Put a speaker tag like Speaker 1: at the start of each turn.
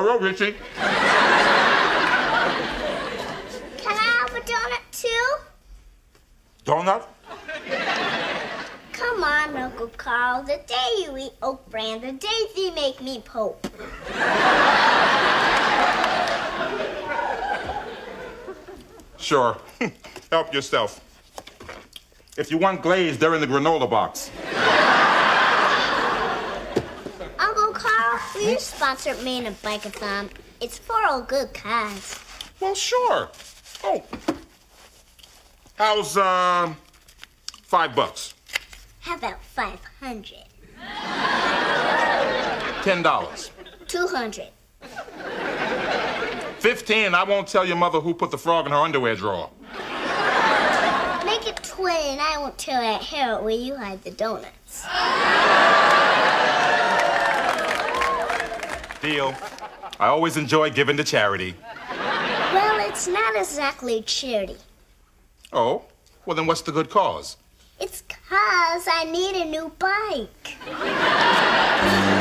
Speaker 1: girl, Richie.
Speaker 2: Can I have a donut, too?
Speaker 1: Donut?
Speaker 2: Come on, Uncle Carl. The day you eat oak bran, the day you make me Pope.
Speaker 1: Sure. Help yourself. If you want glaze, they're in the granola box.
Speaker 2: Uncle Carl, will you sponsor me in a bike-a-thon? It's for a good cause.
Speaker 1: Well, sure. Oh. How's, $5?
Speaker 2: How about 500?
Speaker 1: $10.
Speaker 2: 200.
Speaker 1: 15, I won't tell your mother who put the frog in her underwear drawer.
Speaker 2: Make it 20 and I won't tell Aunt Harold where you hide the donuts.
Speaker 1: Deal. I always enjoy giving to charity.
Speaker 2: Well, it's not exactly charity.
Speaker 1: Oh? Well, then what's the good cause?
Speaker 2: It's 'cause I need a new bike.